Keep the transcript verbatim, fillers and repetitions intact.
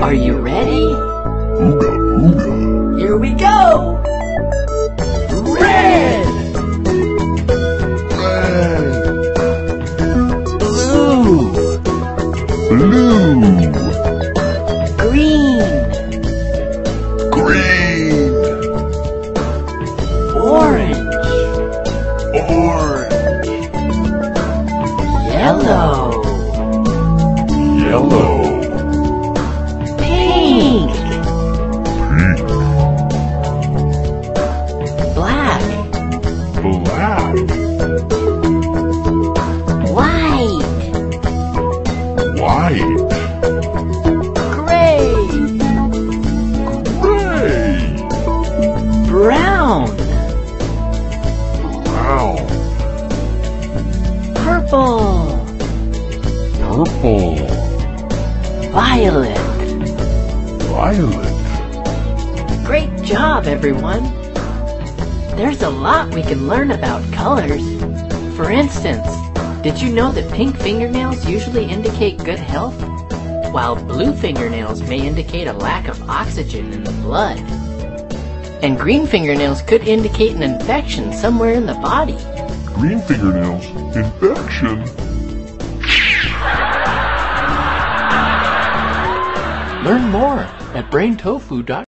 Are you ready? Ooga, ooga. Here we go! Red! Red. Blue! Blue. Green! Green. Orange! Orange. Yellow! Yellow. Pink! Pink. Black! Black. White! White. Gray! Gray. Brown! Brown. Purple! Purple. Violet! Violet. Great job, everyone! There's a lot we can learn about colors. For instance, did you know that pink fingernails usually indicate good health, while blue fingernails may indicate a lack of oxygen in the blood? And green fingernails could indicate an infection somewhere in the body. Green fingernails. Infection. Learn more at brain tofu dot com.